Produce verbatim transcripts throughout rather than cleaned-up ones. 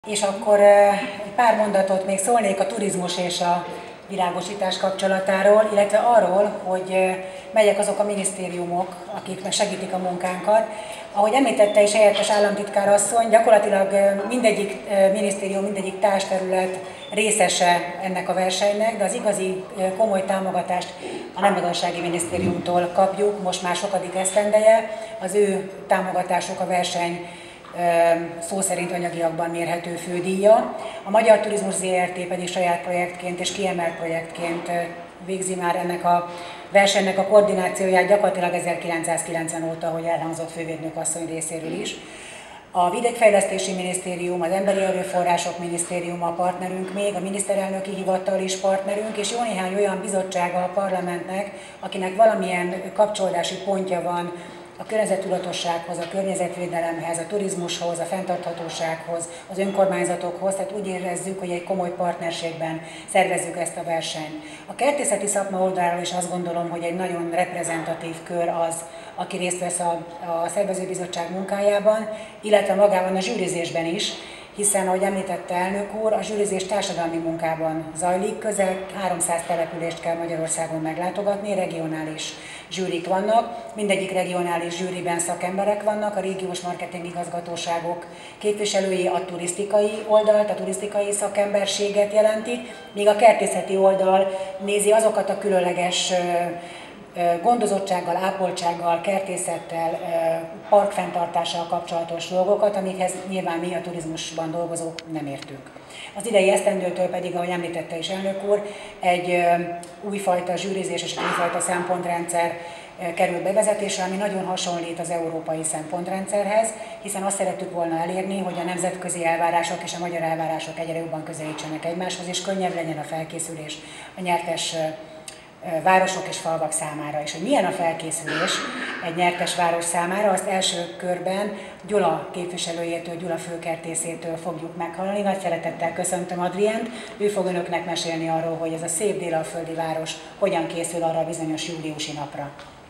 És akkor egy pár mondatot még szólnék a turizmus és a világosítás kapcsolatáról, illetve arról, hogy melyek azok a minisztériumok, akik meg segítik a munkánkat. Ahogy említette is helyettes államtitkár asszony, gyakorlatilag mindegyik minisztérium, mindegyik társterület részese ennek a versenynek, de az igazi komoly támogatást a Nemgazdasági Minisztériumtól kapjuk, most már sokadik esztendeje, az ő támogatásuk a verseny szó szerint anyagiakban mérhető fődíja. A Magyar Turizmus zé er té pedig saját projektként és kiemelt projektként végzi már ennek a versenynek a koordinációját gyakorlatilag ezerkilencszázkilencven óta, ahogy elhangzott fővédnök asszony részéről is. A Vidékfejlesztési Minisztérium, az Emberi Erőforrások Minisztériuma a partnerünk még, a Miniszterelnöki Hivatal is partnerünk, és jó néhány olyan bizottsága a parlamentnek, akinek valamilyen kapcsolódási pontja van a környezettudatossághoz, a környezetvédelemhez, a turizmushoz, a fenntarthatósághoz, az önkormányzatokhoz, tehát úgy érezzük, hogy egy komoly partnerségben szervezzük ezt a versenyt. A kertészeti szakma oldaláról is azt gondolom, hogy egy nagyon reprezentatív kör az, aki részt vesz a, a szervezőbizottság munkájában, illetve magában a zsűrizésben is, hiszen, ahogy említette elnök úr, a zsűrizés társadalmi munkában zajlik, közel háromszáz települést kell Magyarországon meglátogatni, regionális zsűrik vannak, mindegyik regionális zsűriben szakemberek vannak, a régiós marketing igazgatóságok képviselői a turisztikai oldalt, a turisztikai szakemberséget jelentik, míg a kertészeti oldal nézi azokat a különleges gondozottsággal, ápoltsággal, kertészettel, parkfenntartással kapcsolatos dolgokat, amikhez nyilván mi a turizmusban dolgozók nem értünk. Az idei esztendőtől pedig, ahogy említette is elnök úr, egy újfajta zsűrizés és egy újfajta szempontrendszer került bevezetésre, ami nagyon hasonlít az európai szempontrendszerhez, hiszen azt szerettük volna elérni, hogy a nemzetközi elvárások és a magyar elvárások egyre jobban közelítsenek egymáshoz, és könnyebb legyen a felkészülés a nyertes városok és falvak számára. És hogy milyen a felkészülés egy nyertes város számára, azt első körben Gyula képviselőjétől, Gyula főkertészétől fogjuk meghallani. Nagy szeretettel köszöntöm Adriánt, ő fog önöknek mesélni arról, hogy ez a szép délalföldi város hogyan készül arra a bizonyos júliusi napra.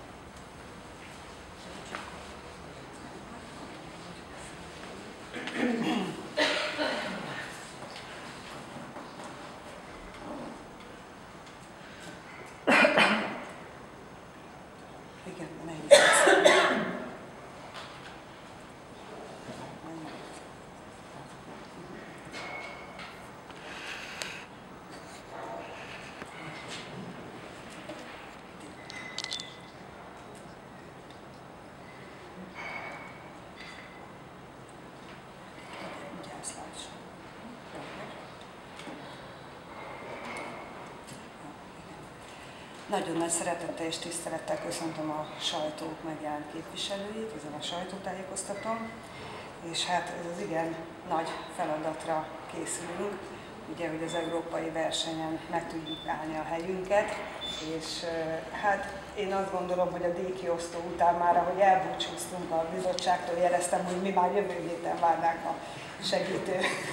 Nagyon nagy szeretettel és tisztelettel köszöntöm a sajtó megjelent képviselőit, ezen a sajtótájékoztatón, és hát ez az igen nagy feladatra készülünk, ugye, hogy az európai versenyen meg tudjuk állni a helyünket, és hát én azt gondolom, hogy a díjkiosztó után már, ahogy elbúcsúztunk a bizottságtól, jeleztem, hogy mi már jövő héten várnánk a segítő,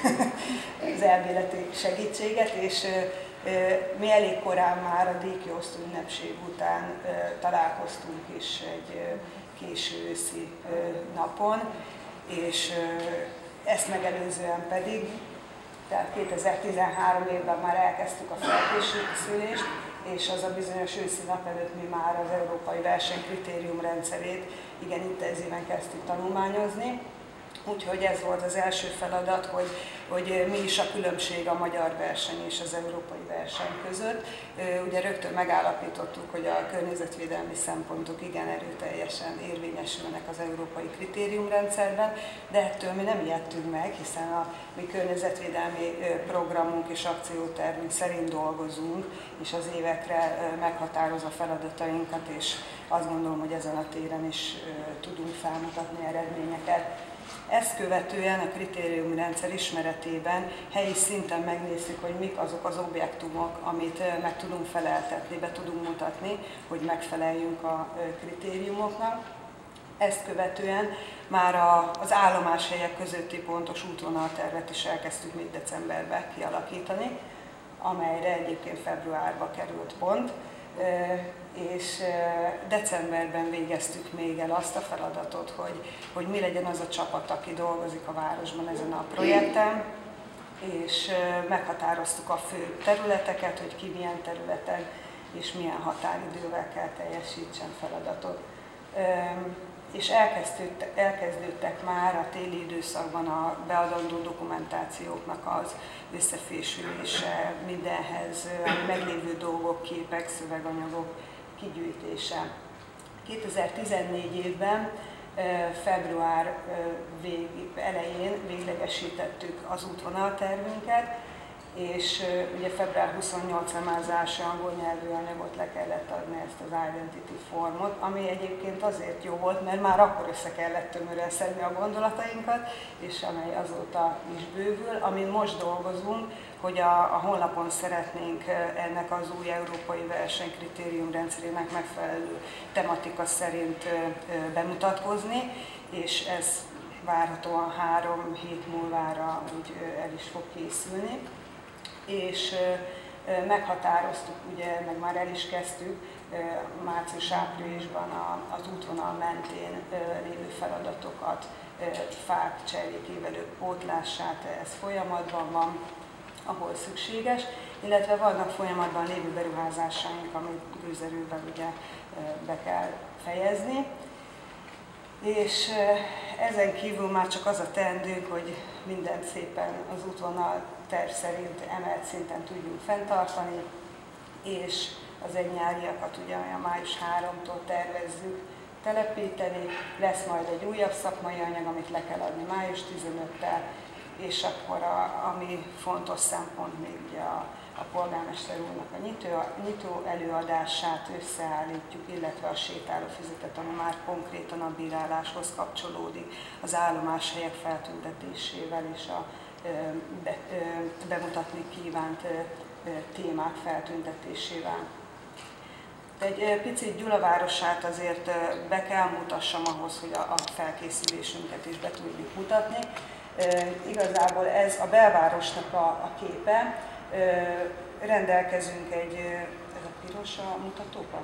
az elméleti segítséget, és mi elég korán már a díjkiosztó ünnepség után találkoztunk is egy késő őszi napon, és ezt megelőzően pedig, tehát kétezer-tizenhárom évben már elkezdtük a felkészülést, és az a bizonyos őszi nap előtt mi már az európai versenykritérium rendszerét igen intenzíven kezdtük tanulmányozni. Úgyhogy ez volt az első feladat, hogy, hogy mi is a különbség a magyar verseny és az európai verseny között. Ugye rögtön megállapítottuk, hogy a környezetvédelmi szempontok igen erőteljesen érvényesülnek az európai kritériumrendszerben, de ettől mi nem ijedtünk meg, hiszen a mi környezetvédelmi programunk és akciótervünk szerint dolgozunk, és az évekre meghatározza feladatainkat, és azt gondolom, hogy ezen a téren is tudunk felmutatni eredményeket. Ezt követően a kritériumrendszer ismeretében helyi szinten megnézzük, hogy mik azok az objektumok, amit meg tudunk feleltetni, be tudunk mutatni, hogy megfeleljünk a kritériumoknak. Ezt követően már az állomáshelyek közötti pontos útvonaltervet is elkezdtük még decemberben kialakítani, amelyre egyébként februárba került pont. És decemberben végeztük még el azt a feladatot, hogy, hogy mi legyen az a csapat, aki dolgozik a városban ezen a projekten, és meghatároztuk a fő területeket, hogy ki milyen területen és milyen határidővel kell teljesítsen feladatot. És elkezdődtek, elkezdődtek már a téli időszakban a beadandó dokumentációknak az összefésülése, mindenhez meglévő dolgok, képek, szöveganyagok kigyűjtése. kétezer-tizennégy évben, február vég, elején véglegesítettük az útvonaltervünket, és ugye február huszonnyolcadikán már az első angol nyelvű anyagot le kellett adni, ezt az Identity Formot, ami egyébként azért jó volt, mert már akkor össze kellett tömören szedni a gondolatainkat, és amely azóta is bővül. Amin most dolgozunk, hogy a, a honlapon szeretnénk ennek az új európai versenykritérium rendszerének megfelelő tematika szerint bemutatkozni, és ez várhatóan három hét múlvára úgy el is fog készülni. És meghatároztuk, ugye, meg már el is kezdtük március-áprilisban az útvonal mentén lévő feladatokat, fák, cserjékévelők pótlását, ez folyamatban van, ahol szükséges, illetve vannak folyamatban lévő beruházásaink, amit gőzerővel ugye be kell fejezni. És ezen kívül már csak az a teendőnk, hogy mindent szépen az útvonal terv szerint emelt szinten tudjunk fenntartani, és az egynyáriakat ugye olyan május harmadikától tervezzük telepíteni, lesz majd egy újabb szakmai anyag, amit le kell adni május tizenötödikével, és akkor a, ami fontos szempont még ugye a, a polgármester úrnak a nyitó, a nyitó előadását összeállítjuk, illetve a sétálófüzetet, ami már konkrétan a bíráláshoz kapcsolódik, az állomáshelyek feltüntetésével és a be, bemutatni kívánt témák feltüntetésével. Egy picit Gyula városát azért be kell mutassam ahhoz, hogy a felkészülésünket is be tudjuk mutatni. Igazából ez a belvárosnak a, a képe. Rendelkezünk egy, ez a piros a mutatóban?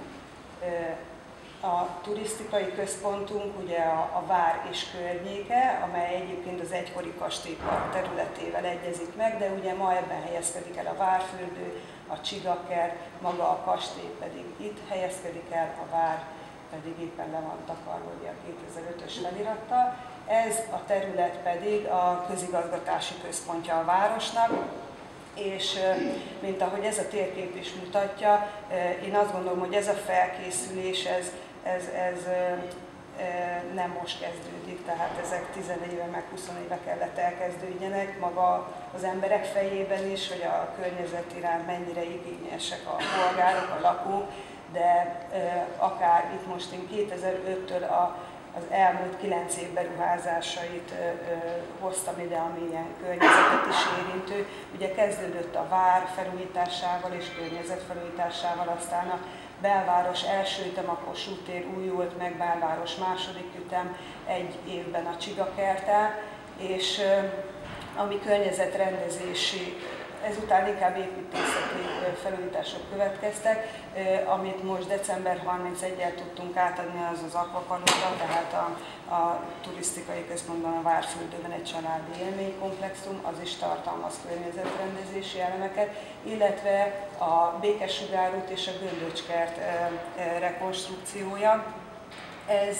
A turisztikai központunk ugye a, a vár és környéke, amely egyébként az egykori kastélypark területével egyezik meg, de ugye ma ebben helyezkedik el a várfürdő, a csigakert, maga a kastély pedig itt helyezkedik el, a vár pedig éppen le van takarva a kétezer-ötös felirattal. Ez a terület pedig a közigazgatási központja a városnak, és mint ahogy ez a térkép is mutatja, én azt gondolom, hogy ez a felkészülés, ez, ez, ez nem most kezdődik, tehát ezek tíz éve, meg húsz éve kellett elkezdődjenek, maga az emberek fejében is, hogy a környezet iránt mennyire igényesek a polgárok, a lakók, de akár itt most én kétezer-öttől a az elmúlt kilenc év beruházásait ö, ö, hoztam ide, ami ilyen környezetet is érintő. Ugye kezdődött a vár felújításával és környezet felújításával, aztán a belváros első ütem, a Kossuth tér újult meg, belváros második ütem, egy évben a Csigakerttel, és ö, ami környezetrendezési, ezután inkább építészeti felújítások következtek, amit most december harmincegyedikével tudtunk átadni, az az Aquapalota, tehát a, a turisztikai központban, a Várfürdőben egy családi élménykomplexum, az is tartalmaz környezetrendezési elemeket, illetve a Békessugárút és a Göndöcskert rekonstrukciója. Ez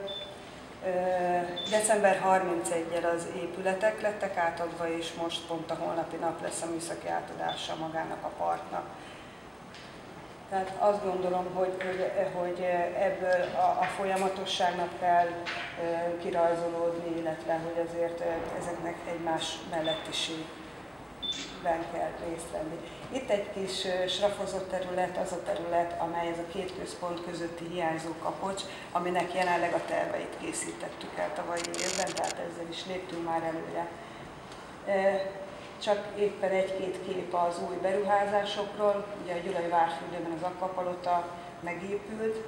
december harmincegyedikével az épületek lettek átadva, és most pont a holnapi nap lesz a műszaki átadása magának a parknak. Tehát azt gondolom, hogy, hogy, hogy ebből a, a folyamatosságnak kell kirajzolódni, illetve hogy azért ezeknek egymás mellettiségben kell részt venni. Itt egy kis srafozott terület, az a terület, amely ez a két központ közötti hiányzó kapocs, aminek jelenleg a terveit készítettük el tavalyi évben, tehát ezzel is léptünk már előre. Csak éppen egy-két kép az új beruházásokról, ugye a Gyulai Várfürdőben az Aquapalota megépült,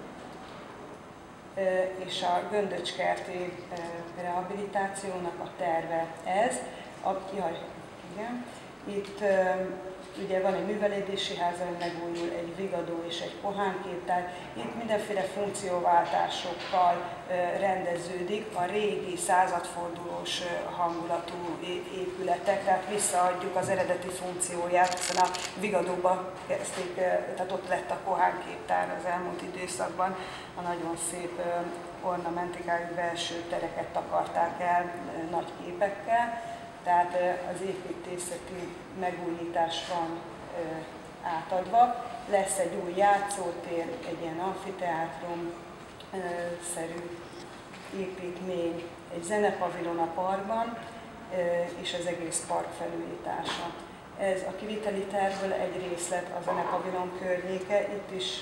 és a Göndöcskerti rehabilitációnak a terve ez. A, jaj, igen. Itt ugye van egy művelődési ház, ami megújul, egy vigadó és egy pohánképtár. Itt mindenféle funkcióváltásokkal rendeződik a régi századfordulós hangulatú épületek, tehát visszaadjuk az eredeti funkcióját, hiszen a vigadóba kezdték, tehát ott lett a pohánképtár az elmúlt időszakban, a nagyon szép ornamentikájú belső tereket takarták el nagy képekkel. Tehát az építészeti megújítás van átadva. Lesz egy új játszótér, egy ilyen amfiteátrum-szerű építmény, egy zenepavilon a parkban, és az egész park felújítása. Ez a kiviteli tervből egy részlet a zenepavilon környéke, itt is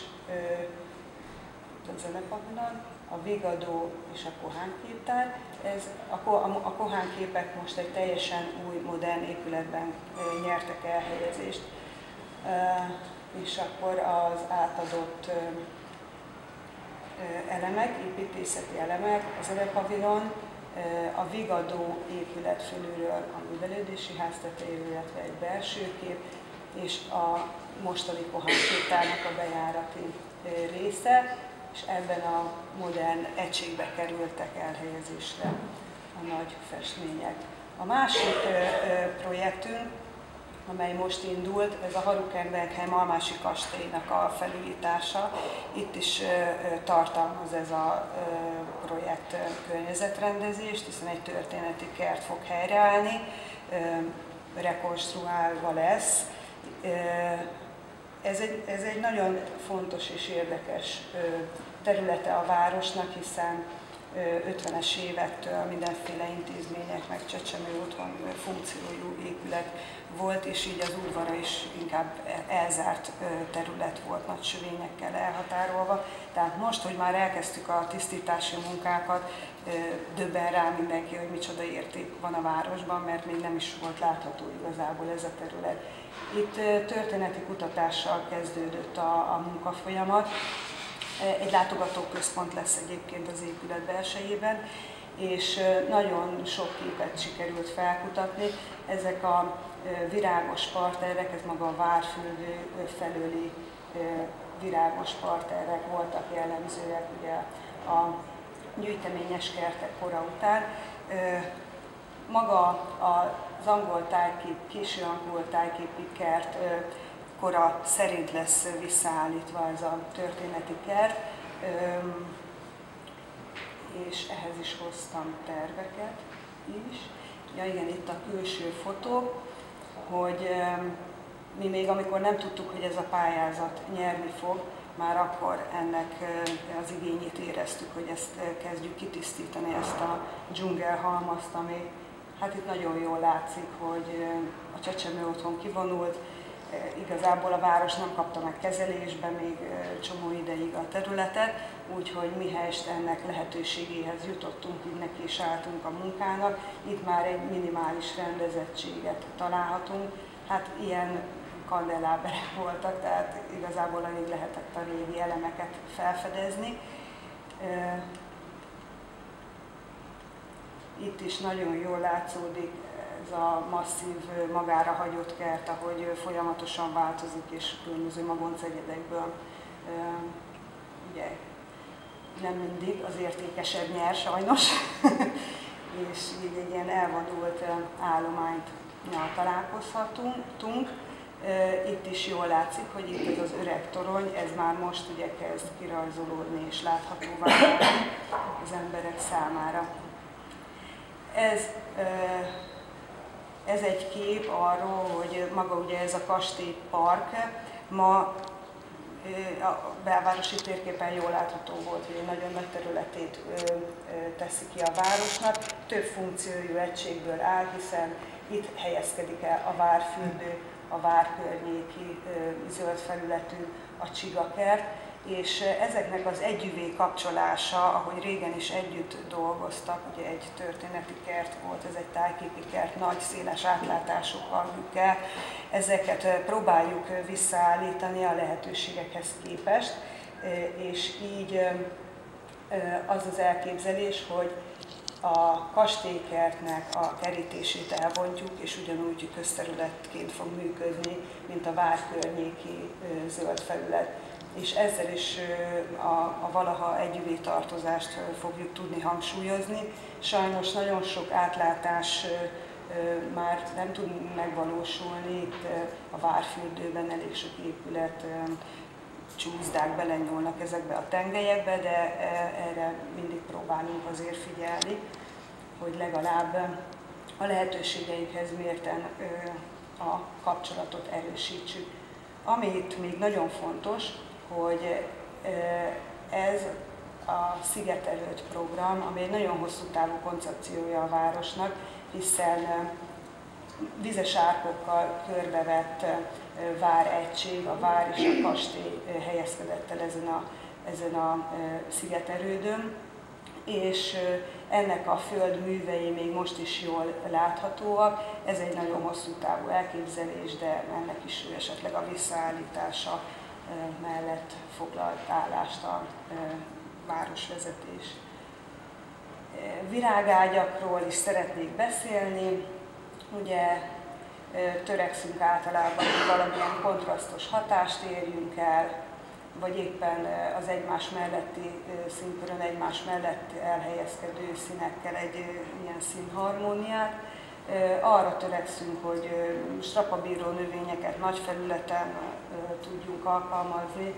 a zenepavilon, a vigadó és a pohánképtár. Ez, a, a, a pohánképek most egy teljesen új, modern épületben nyertek elhelyezést. És akkor az átadott elemek, építészeti elemek, az zenepavilon, a vigadó épület fölülről a művelődési ház tetejéről, illetve egy belső kép, és a mostani pohánképtárnak a bejárati része, és ebben a modern egységbe kerültek elhelyezésre a nagy festmények. A másik projektünk, amely most indult, ez a Harukenbergheim almási kastélynak a felújítása. Itt is tartalmaz ez a projekt környezetrendezést, hiszen egy történeti kert fog helyreállni, rekonstruálva lesz. Ez egy, ez egy nagyon fontos és érdekes területe a városnak, hiszen ötvenes évektől mindenféle intézmények, meg csecsemő otthon funkciójú épület volt, és így az udvara is inkább elzárt terület volt, nagy sövényekkel elhatárolva. Tehát most, hogy már elkezdtük a tisztítási munkákat, döbben rá mindenki, hogy micsoda érték van a városban, mert még nem is volt látható igazából ez a terület. Itt történeti kutatással kezdődött a, a munkafolyamat. Egy látogatóközpont lesz egyébként az épület belsejében, és nagyon sok képet sikerült felkutatni. Ezek a virágos parterrek, ez maga a várfürdő felőli virágos parterrek voltak jellemzőek ugye a gyűjteményes kertek kora után. Maga az angol tájkép, késő angol tájképi kert kora szerint lesz visszaállítva ez a történeti kert, és ehhez is hoztam terveket is. Ja igen, itt a külső fotó, hogy mi még amikor nem tudtuk, hogy ez a pályázat nyerni fog, már akkor ennek az igényét éreztük, hogy ezt kezdjük kitisztítani, ezt a dzsungelhalmazt, ami hát itt nagyon jól látszik, hogy a csecsemő otthon kivonult, igazából a város nem kapta meg kezelésbe még csomó ideig a területet, úgyhogy mihelyest ennek lehetőségéhez jutottunk, így neki is álltunk a munkának. Itt már egy minimális rendezettséget találhatunk. Hát ilyen kandelláberek voltak, tehát igazából alig lehetett a régi elemeket felfedezni. Itt is nagyon jól látszódik ez a masszív, magára hagyott kert, ahogy folyamatosan változik, és különböző magoncegyedekből ugye nem mindig az értékesebb nyer sajnos, és így egy ilyen elvadult állományt találkozhatunk. Itt is jól látszik, hogy itt ez az öreg torony, ez már most ugye kezd kirajzolódni és láthatóvá válni az emberek számára. Ez, ez egy kép arról, hogy maga ugye ez a kastélypark ma a belvárosi térképen jól látható volt, hogy egy nagyon nagy területét teszi ki a városnak. Több funkciójú egységből áll, hiszen itt helyezkedik el a várfürdő, a várkörnyéki zöld felületű, a csigakert, és ezeknek az együvé kapcsolása, ahogy régen is együtt dolgoztak, ugye egy történeti kert volt, ez egy tájképi kert, nagy, széles átlátásokkal működik, ezeket próbáljuk visszaállítani a lehetőségekhez képest, és így az az elképzelés, hogy a kastélykertnek a kerítését elbontjuk, és ugyanúgy közterületként fog működni, mint a vár környéki zöld felület. És ezzel is a, a valaha együvé tartozást fogjuk tudni hangsúlyozni. Sajnos nagyon sok átlátás már nem tud megvalósulni. Itt a várfürdőben elég sok épület, csúszdák belenyúlnak ezekbe a tengelyekbe, de erre mindig próbálunk azért figyelni, hogy legalább a lehetőségeinkhez mérten a kapcsolatot erősítsük. Ami itt még nagyon fontos, hogy ez a Szigeterőd program, ami egy nagyon hosszú távú koncepciója a városnak, hiszen vizes árkokkal körbevett váregység, a vár és a kastély helyezkedett el ezen a, ezen a Szigeterődön, és ennek a földművei még most is jól láthatóak. Ez egy nagyon hosszú távú elképzelés, de ennek is esetleg a visszaállítása mellett foglalt állást a városvezetés. Virágágyakról is szeretnék beszélni. Ugye törekszünk általában, hogy valamilyen kontrasztos hatást érjünk el, vagy éppen az egymás melletti színkörön egymás mellett elhelyezkedő színekkel egy ilyen színharmóniát. Arra törekszünk, hogy strapabíró növényeket nagy felületen tudjunk alkalmazni.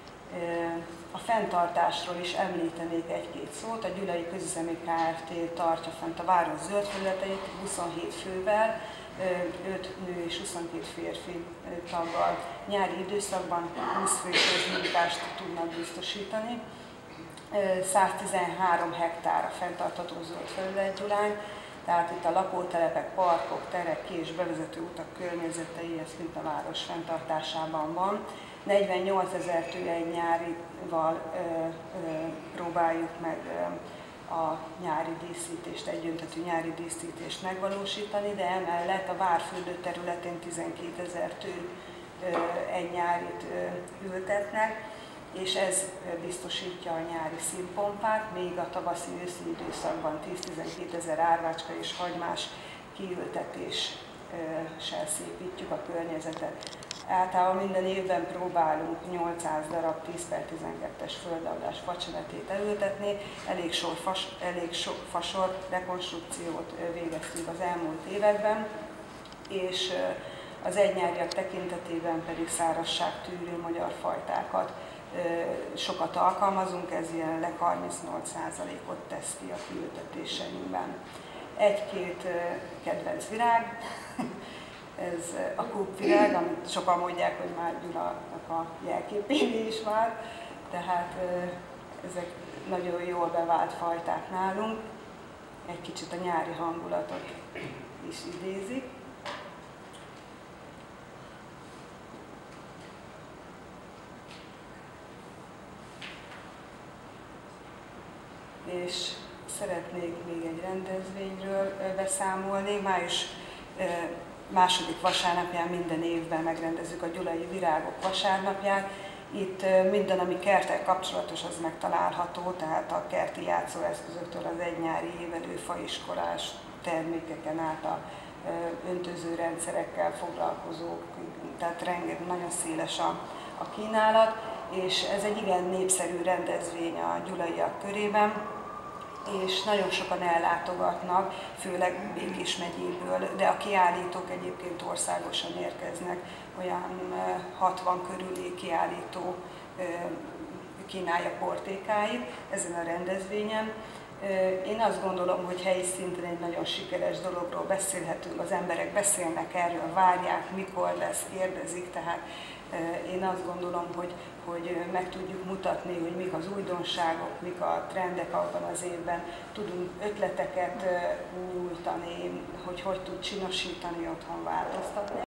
A fenntartásról is említenék egy-két szót. A Gyulai Közüzemi Kft. Tartja fent a város zöld felületeit huszonhét fővel, öt nő és huszonkét férfi taggal. Nyári időszakban húsz fő közmunkást tudnak biztosítani. száztizenhárom hektár a fenntartható zöld felület Gyulán, tehát itt a lakótelepek, parkok, terek, ki- és bevezető utak környezetei, ez mind a város fenntartásában van. negyvennyolcezer tüvegy nyárival ö, ö, próbáljuk meg ö, a nyári díszítést, egyöntetű nyári díszítést megvalósítani, de emellett a várfürdő területén tizenkétezer tő ö, egy nyárit ö, ültetnek, és ez biztosítja a nyári színpompát, még a tavaszi-őszi időszakban tíz-tizenkétezer árvácska és hagymás kiültetéssel szépítjük a környezetet. Általában minden évben próbálunk nyolcszáz darab tíz per tizenkettes földalás facsemetét elültetni, elég, sor fas, elég sok fasor rekonstrukciót végeztünk az elmúlt években, és az egynyáriak tekintetében pedig szárazságtűrő magyar fajtákat sokat alkalmazunk, ez jelenleg harmincnyolc százalékot tesz ki a kiültetéseinkben. Egy-két kedvenc virág, ez a kúpvirág, amit sokan mondják, hogy már Gyulának a jelképévé is vár, tehát ezek nagyon jól bevált fajták nálunk, egy kicsit a nyári hangulatot is idézik. És szeretnék még egy rendezvényről beszámolni. Május második vasárnapján minden évben megrendezzük a Gyulai Virágok vasárnapját. Itt minden, ami kerttel kapcsolatos, az megtalálható, tehát a kerti játszóeszközöktől az egynyári évelő faiskolás termékeken át a öntözőrendszerekkel foglalkozók, tehát rengeteg, nagyon széles a, a kínálat, és ez egy igen népszerű rendezvény a gyulaiak körében, és nagyon sokan ellátogatnak, főleg Békés megyéből, de a kiállítók egyébként országosan érkeznek, olyan hatvan körüli kiállító kínálja portékáit ezen a rendezvényen. Én azt gondolom, hogy helyi szinten egy nagyon sikeres dologról beszélhetünk, az emberek beszélnek erről, várják, mikor lesz, kérdezik, tehát én azt gondolom, hogy, hogy meg tudjuk mutatni, hogy mik az újdonságok, mik a trendek abban az évben, tudunk ötleteket nyújtani, hogy hogy tud csinosítani, otthon változtatni.